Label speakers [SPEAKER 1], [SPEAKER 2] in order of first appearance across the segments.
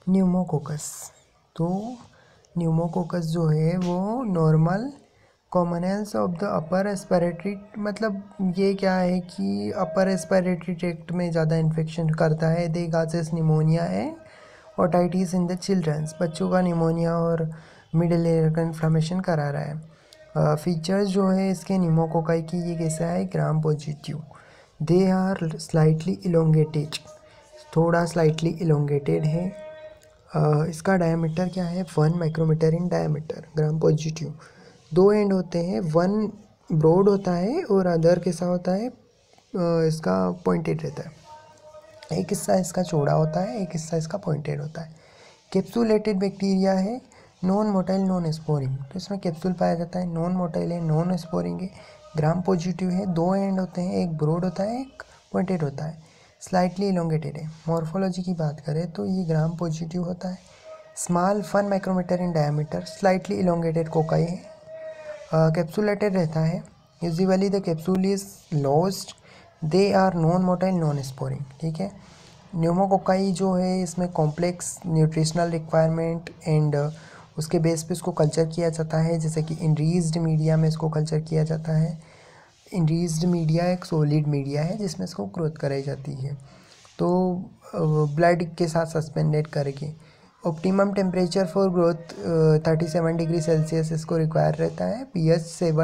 [SPEAKER 1] Pneumococcus. तो pneumococcus जो है वो normal commensal of the upper respiratory, मतलब ये क्या है कि अपर रेस्पिरेटरी ट्रैक्ट में ज़्यादा इन्फेक्शन करता है। दे गासेस निमोनिया है ओटाइटिस इन द चिल्ड्रंस, बच्चों का निमोनिया और मिडिल एयर का इन्फ्लामेशन करा रहा है। फीचर्स जो है इसके न्यूमोकोकाई की ये कैसा है, gram positive, they are slightly elongated, थोड़ा स्लाइटली इलोंगेटेड है। इसका डायमीटर क्या है, 1 micrometre in diameter. Gram positive, दो एंड होते हैं, वन ब्रॉड होता है और अदर कैसा होता है, इसका पॉइंटेड रहता है। एक हिस्सा इसका चौड़ा होता है, एक हिस्सा इसका पॉइंटेड होता है। कैप्सुलेटेड बैक्टीरिया है, नॉन मोटाइल नॉन स्पोरिंग, तो इसमें कैप्सूल पाया जाता है, नॉन मोटाइल है, नॉन स्पोरिंग है। ग्राम पॉजिटिव है, दो एंड होते हैं, एक ब्रॉड होता है, एक पॉइंटेड होता है। स्लाइटली इलोंगेटेड है। मॉर्फोलॉजी की बात करें तो ये ग्राम पॉजिटिव होता है, small 1 micrometre in diameter, slightly elongated cocci है, कैप्सुलेटेड रहता है। Usually the capsule is lost, they are non motile non sporing, ठीक है। न्यूमोकोकाई जो है इसमें कॉम्प्लेक्स न्यूट्रिशनल रिक्वायरमेंट एंड उसके बेस पे इसको कल्चर किया जाता है, जैसे कि इनरीज्ड मीडिया में इसको कल्चर किया जाता है। इनरीज्ड मीडिया एक सॉलिड मीडिया है जिसमें इसको ग्रोथ कराई जाती है, तो ब्लड के साथ सस्पेंडेड करके। Optimum temperature for growth 37 degree Celsius इसको रिक्वायर रहता है, pH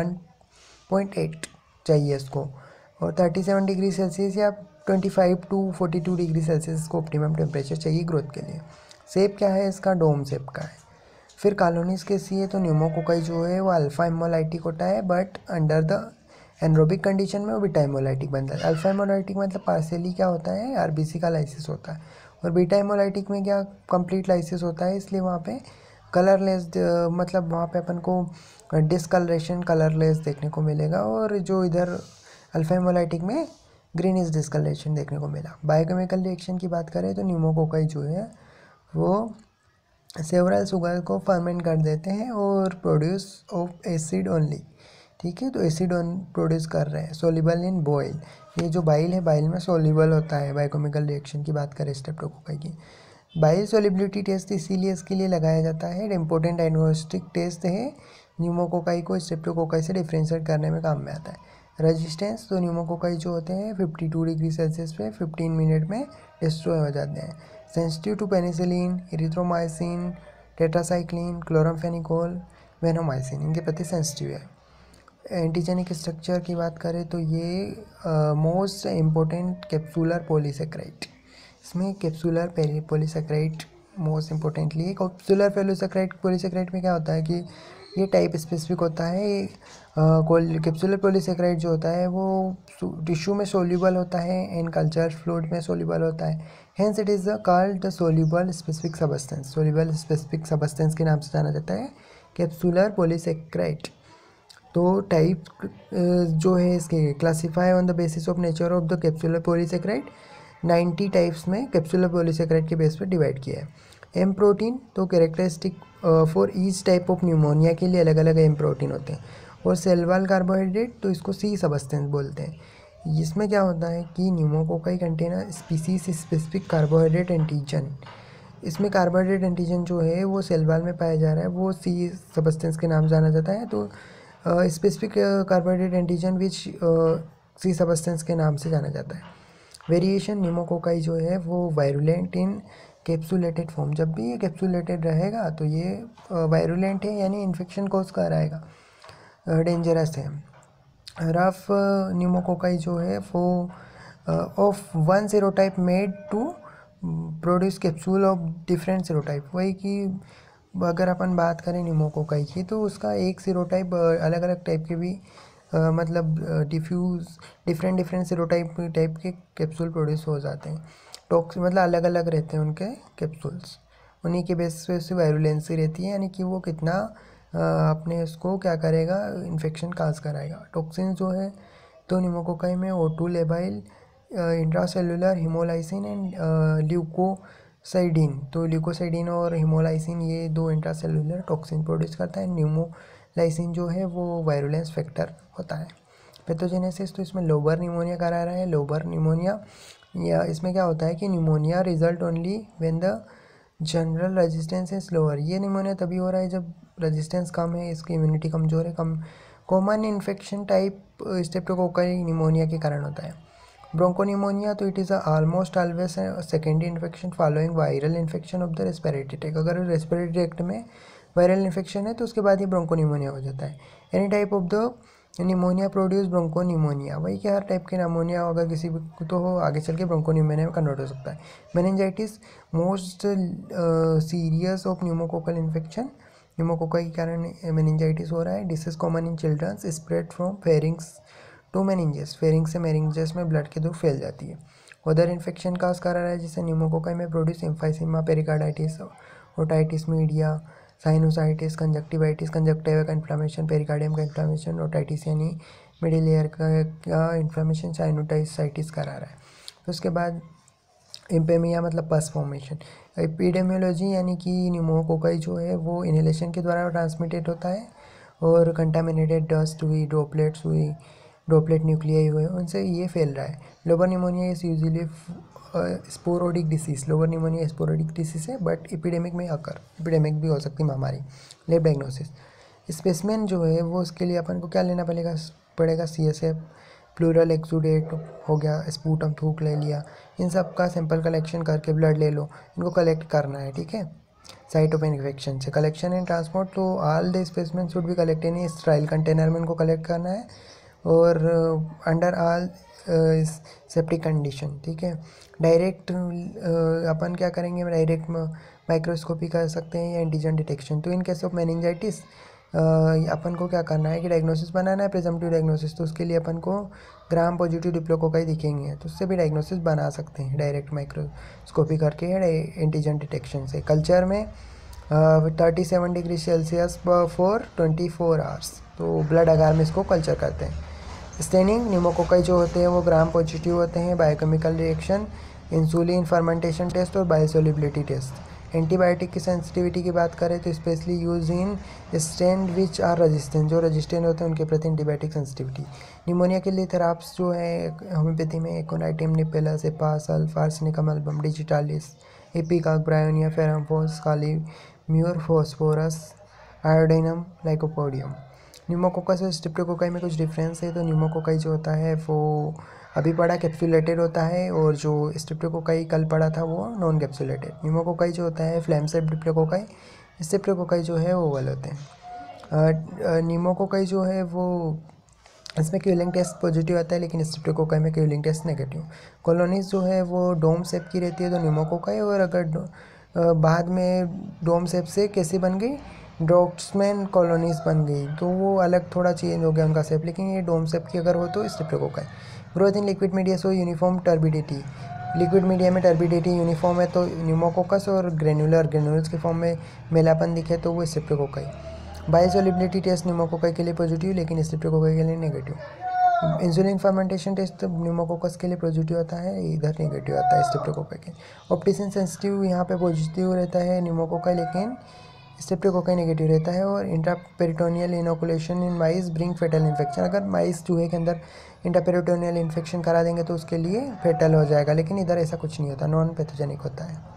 [SPEAKER 1] 7.8 चाहिए इसको, और 37 डिग्री सेल्सियस या 25 टू 42 डिग्री सेल्सियस इसको ऑप्टिमम टेम्परेचर चाहिए ग्रोथ के लिए। शेप क्या है इसका, डोम शेप का है। फिर कॉलोनीज कैसी है, तो न्यूमोकोकाई जो है वो अल्फा हेमोलाइटिक होता है, but under the anaerobic condition में वो बीटा हेमोलाइटिक बनता है। अल्फा हेमोलाइटिक मतलब पार्शियली क्या होता है, आरबीसी का लाइसिस होता है, और बीटा हेमोलाइटिक में क्या, कंप्लीट लाइसिस होता है, इसलिए वहाँ पे कलरलेस, मतलब वहाँ पे अपन को डिसकलरेशन कलरलेस देखने को मिलेगा, और जो इधर अल्फा हेमोलाइटिक में ग्रीनिश डिसकलरेशन देखने को मिला। बायोकेमिकल रिएक्शन की बात करें तो न्यूमोकोकाई जो है वो सेवरल शुगर को फर्मेंट कर देते हैं और प्रोड्यूस ऑफ एसिड ओनली, ठीक है। तो एसिड प्रोड्यूस कर रहे हैं, सोल्यूबल इन बॉइल, ये जो बाइल है बाइल में सोल्यूबल होता है। बायोकेमिकल रिएक्शन की बात करें स्ट्रेप्टोकोकाई की, बाइल सोलिबिलिटी टेस्ट इसीलिए इसके लिए लगाया जाता है, इम्पोर्टेंट डायग्नोस्टिक टेस्ट है। न्यूमोकोकाई को स्ट्रेप्टोकोकाई से डिफ्रेंशिएट करने में काम में आता है। रेजिस्टेंस, तो न्यूमोकोकाई जो होते हैं 52 डिग्री सेल्सियस पे 15 मिनट में डिस्ट्रॉय हो जाते हैं। Sensitive to penicillin, erythromycin, tetracycline, chloramphenicol, vancomycin, इनके प्रति सेंसिटिव है। एंटीजेनिक स्ट्रक्चर की बात करें तो ये मोस्ट इम्पोर्टेंट कैप्सूलर पॉलीसेक्राइड, इसमें कैप्सूलर पॉलीसेक्राइड मोस्ट इम्पोर्टेंटली है। कैप्सूलर पॉलीसेक्राइड में क्या होता है कि ये टाइप स्पेसिफिक होता है। कैप्सूलर पॉलीसेक्राइड जो होता है वो टिश्यू में सोल्यूबल होता है, इन कल्चर फ्लूइड में सोल्यूबल होता है, hence it is called the soluble specific substance. Soluble specific substance के नाम से जाना जाता है कैप्सूलर पॉलीसेक्राइड। तो टाइप जो है इसके classify on the basis of nature of the capsular polysaccharide, 90 types में कैप्सूलर पॉलीसेक्राइड के बेस पर डिवाइड किया है। एम प्रोटीन, तो characteristic for each type of pneumonia के लिए अलग अलग एम प्रोटीन होते हैं। और सेल वॉल कार्बोहाइड्रेट, तो इसको सी सबस्टेंस बोलते हैं। इसमें क्या होता है कि pneumococci contain species specific carbohydrate antigen, इसमें कार्बोहाइड्रेट एंटीजन जो है वो सेल वॉल में पाया जा रहा है, वो सी सबस्टेंस के नाम जाना जाता है। तो specific carbohydrate antigen which C substance के नाम से जाना जाता है। वेरिएशन, न्यूमोकोकाई जो है वो वायरुलेंट इन कैप्सुलेटेड फॉर्म, जब भी ये कैप्सुलेटेड रहेगा तो ये वायरुलेंट है, यानी इन्फेक्शन कोज कराएगा, डेंजरस है। रफ न्यूमोकोकाई जो है वो of one serotype made to produce capsule of different serotype, वही कि अगर अपन बात करें न्यूमोकोकाई की तो उसका एक सेरोटाइप अलग अलग टाइप के भी मतलब डिफरेंट सेरोटाइप टाइप के कैप्सूल प्रोड्यूस हो जाते हैं। टॉक्स मतलब अलग अलग रहते हैं उनके कैप्सूल्स, उन्हीं के बेस पे उससे वायरुलेंसी रहती है, यानी कि वो कितना अपने उसको क्या करेगा, इन्फेक्शन काज कराएगा। टॉक्सिन जो है तो न्यूमोकोकाई में O2 labile, intracellular haemolysin and leucocidin, तो ल्यूकोसाइडिन और हिमोलाइसिन ये दो इंट्रासेलुलर टॉक्सिन प्रोड्यूस करता है। न्यूमोलाइसिन जो है वो वायरुलेंस फैक्टर होता है। पैथोजेनेसिस, तो इसमें लोबर निमोनिया करा रहा है। लोबर निमोनिया या इसमें क्या होता है कि pneumonia result only when the general resistance is slower. ये निमोनिया तभी हो रहा है जब रेजिस्टेंस कम है, इसकी इम्यूनिटी कमज़ोर है। Common infection type streptococci pneumonia के कारण होता है। ब्रोंकोनिमोनिया, तो it is almost always secondary infection following viral infection of the respiratory tract. अगर रेस्पिरेटरी ट्रैक्ट में वायरल इन्फेक्शन है तो उसके बाद ही ब्रोंकोनिमोनिया हो जाता है। Any type of the pneumonia produce bronchopneumonia, वही कि हर टाइप के निमोनिया अगर किसी को तो हो आगे चल के ब्रोंकोनिमोनिया में कन्वर्ट हो सकता है। Meningitis most serious of pneumococcal infection, pneumococci के कारण मेनिंजाइटिस हो रहा है। Disease common in childrens, spread from pharynx to meninges, pharynx से मेनिंजेस में ब्लड के थ्रू फैल जाती है। उधर इन्फेक्शन काज कर रहा है जिससे न्यूमोकोकाई में produce emphysema, pericarditis, otitis media, sinusitis, conjunctiva का इन्फ्लामेशन, पेरिकार्डियम का इन्फ्लामेशन, ओटाइटिस यानी मिडिल लेयर का इन्फ्लामेशन, साइनोसाइटिस करा रहा है। तो उसके बाद एम्पेमिया मतलब पस फॉर्मेशन। एपिडेमियोलॉजी यानी कि न्यूमोकोकाई जो है वो इनहेलेशन के द्वारा ट्रांसमिटेड होता है और कंटामिनेटेड डस्ट हुई, ड्रॉपलेट्स हुई, ड्रॉपलेट न्यूक्लियाई हुए, उनसे ये फैल रहा है। Lower pneumonia is usually sporadic disease, lower pneumonia sporadic disease है बट एपिडेमिक में अकर, एपिडेमिक भी हो सकती है महामारी। लेब डायग्नोसिस, स्पेसिमेन जो है वो उसके लिए अपन को क्या लेना पड़ेगा CSF, प्लूरल एक्सुडेट हो गया, स्पूटम थूक ले लिया, इन सब का सैंपल कलेक्शन करके ब्लड ले लो, इनको कलेक्ट करना है, ठीक है। साइट ऑफ इन्फेक्शन से कलेक्शन एंड ट्रांसपोर्ट, तो all the specimen should be collect in sterile container में इनको कलेक्ट करना है और अंडर ऑल सेफ्टी कंडीशन, ठीक है। डायरेक्ट अपन क्या करेंगे, डायरेक्ट माइक्रोस्कोपी कर सकते हैं या एंटीजन डिटेक्शन। तो इन केस ऑफ मेनिंजाइटिस अपन को क्या करना है कि डायग्नोसिस बनाना है, प्रिजम्पटिव डायग्नोसिस, तो उसके लिए अपन को ग्राम पॉजिटिव डिप्लोकोकाई दिखेंगे तो उससे भी डायग्नोसिस बना सकते हैं डायरेक्ट माइक्रोस्कोपी करके या एंटीजन डिटेक्शन से। कल्चर में 37 डिग्री सेल्सियस फॉर 24 आवर्स, तो ब्लड अगार में इसको कल्चर करते हैं। स्टेनिंग, न्यूमोकोकाई जो होते हैं वो ग्राम पॉजिटिव होते हैं। Biochemical reaction, insulin fermentation test और बायोसोलिबिलिटी टेस्ट। एंटीबायोटिक की सेंसिटिविटी की बात करें तो specially use in strain which are resistant, जो रेजिस्टेंट होते हैं उनके प्रति एंटीबायोटिक सेंसिटिविटी। निमोनिया के लिए थेराप्स जो है होम्योपैथी में एकोनाइटिम, निपेलस, एपासल, arsenicum album, digitalis, ipecac, bryonia, ferrum phos, kali mur, phosphorus, iodinum, lycopodium. Pneumococcus और स्ट्रेप्टोकोकाई में कुछ डिफरेंस है। तो न्यूमोकोकाई जो होता है वो अभी पढ़ा कैप्सुलेटेड होता है और जो स्ट्रेप्टोकोकाई कल पढ़ा था वो नॉन कैप्सुलेटेड। न्यूमोकोकाई जो होता है फ्लैम सेप डिप्लोकोकाई, स्ट्रेप्टोकोकाई जो है वो ओवल होते हैं। न्यूमोकोकाई जो है वो इसमें क्यूलिंग टेस्ट पॉजिटिव आता है लेकिन स्ट्रेप्टोकोकाई में क्यूलिंग टेस्ट नेगेटिव। कॉलोनीज जो है वो डोम शेप की रहती है तो न्यूमोकोकाई, और अगर बाद में डोम शेप से कैसी बन गई, ड्रॉप्समैन कॉलोनीज बन गई, तो वो अलग थोड़ा चेंज हो गया उनका शेप, लेकिन ये डोम शेप की अगर हो तो streptococci. Growth in liquid media so uniform turbidity, liquid media में टर्बिडिटी यूनिफॉर्म है तो न्यूमोकोकस, और ग्रेन्यूल्स के फॉर्म में मेलापन दिखे तो वो स्ट्रेप्टोकोकाई। बायोसोलिबिलिटी टेस्ट न्यूमोकोकाई के लिए पॉजिटिव लेकिन स्ट्रेप्टोकोकाई के लिए negative. Insulin fermentation test pneumococcus के लिए पॉजिटिव आता है, इधर नेगेटिव आता है स्ट्रेप्टोकोकाई के। ऑप्टिसिन सेंसिटिव यहाँ पे पॉजिटिव रहता है न्यूमोकोकाई, लेकिन स्ट्रेप्टोकोकाई नेगेटिव रहता है। और intraperitoneal inoculation in mice bring fatal infection, अगर माइस चूहे के अंदर इंट्रापेरिटोनियल इन्फेक्शन करा देंगे तो उसके लिए फेटल हो जाएगा, लेकिन इधर ऐसा कुछ नहीं होता, नॉन पैथोजेनिक होता है।